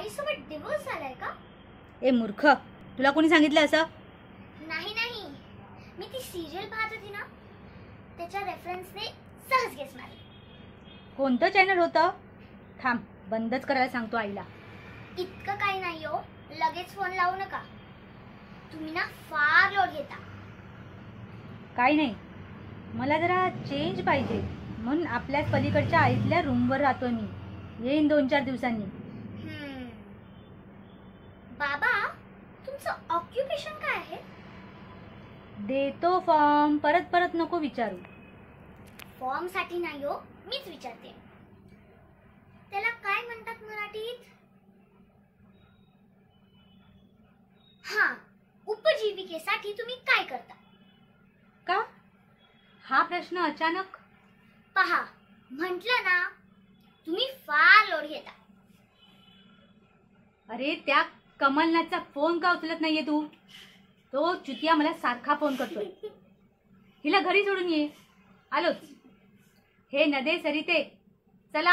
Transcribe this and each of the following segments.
सोबत डिवोर्स झालाय का? ए मूर्ख, तुला कोणी सांगितलं असं? नाही नाही, मी ती सिरियल पाहत होती ना, त्याच्या रेफरन्सने सहज गेस मारली. कोणतं चॅनल होतं? थांब, बंदच करायला सांगतो आईला. इतकं काही नाही हो, लगेच फोन लावू नका. तुम्ही ना फार लोड घेता. काही नाही, मला जरा चेंज पाहिजे म्हणून आपल्याच पलीकडच्या आईतल्या रूमवर राहतो मी. येईन 2-4 दिवसांनी. बाबा, तुमचं ऑक्युपेशन काय आहे? देतो फॉर्म, परत परत नको विचारू. फॉर्म साठी नाही हो, मीच विचारते. त्याला काय म्हणतात मराठीत? हा, उपजीविकेसाठी तुम्ही काय करता? का? हा प्रश्न अचानक? पहा, म्हटलं ना, तुम्ही फार लोड घेता. अरे त्या कमलनाथचा फोन का उचलत नाहीये तू? तो चुतिया मला सारखा फोन करतोय. हिला घरी सोडून ये. आलोच. हे नदे सरिते, चला.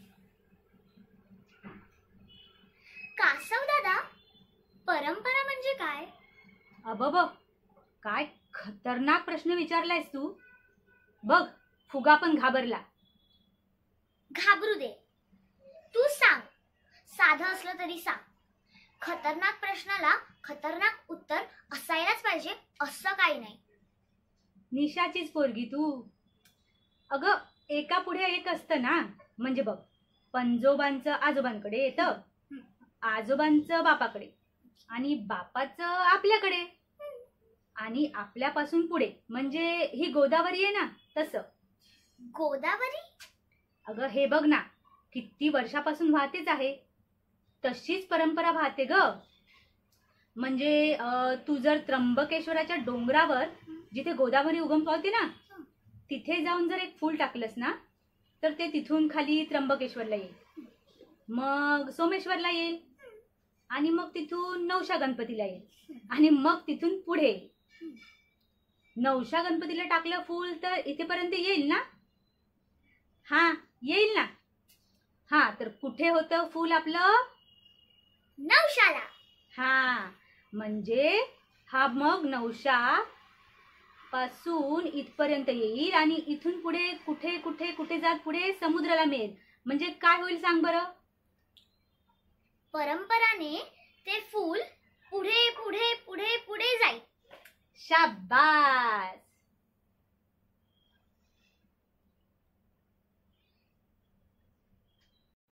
कासव दादा, परंपरा म्हणजे काय? अबब, काय खतरनाक प्रश्न विचारलायस तू. बघ, फुगा पण घाबरला. घाबरू दे, तू सांग. साधं असलं तरी सांग. खतरनाक प्रश्नाला खतरनाक उत्तर असायलाच पाहिजे असं काही नाही. निशाचीच पोरगी तू. अगं, एका पुढे एक असतं ना. म्हणजे बघ, पंजोबांचं आजोबांकडे येतं, आजोबांचं बापाकडे, आणि बापाचं आपल्याकडे, आणि आपल्यापासून पुढे म्हणजे ही गोदावरी आहे ना, तसं. गोदावरी? अगं हे बघ ना, किती वर्षापासून वाहतेच आहे. तशीच परंपरा वाहते ग. म्हणजे तू जर त्र्यंबकेश्वराच्या डोंगरावर जिथे गोदावरी उगम पावते ना, तिथे जाऊन जर एक फूल टाकलंस ना, तर ते तिथून खाली त्र्यंबकेश्वरला येईल, मग सोमेश्वरला येईल, आणि मग तिथून नवशा गणपतीला येईल, आणि मग तिथून पुढे येईल. नवशा गणपतीला टाकलं फूल तर इथेपर्यंत येईल ना? हा, येईल ना. हा, तर कुठे होतं फूल आपलं? नवशाला. हा, म्हणजे हा मग नवशा पासून इथपर्यंत येईल, आणि इथून पुढे कुठे कुठे कुठे जात पुढे समुद्राला मिळेल. म्हणजे काय होईल सांग बरं? परंपराने ते फूल पुढे पुढे पुढे पुढे जाईल. शाबास.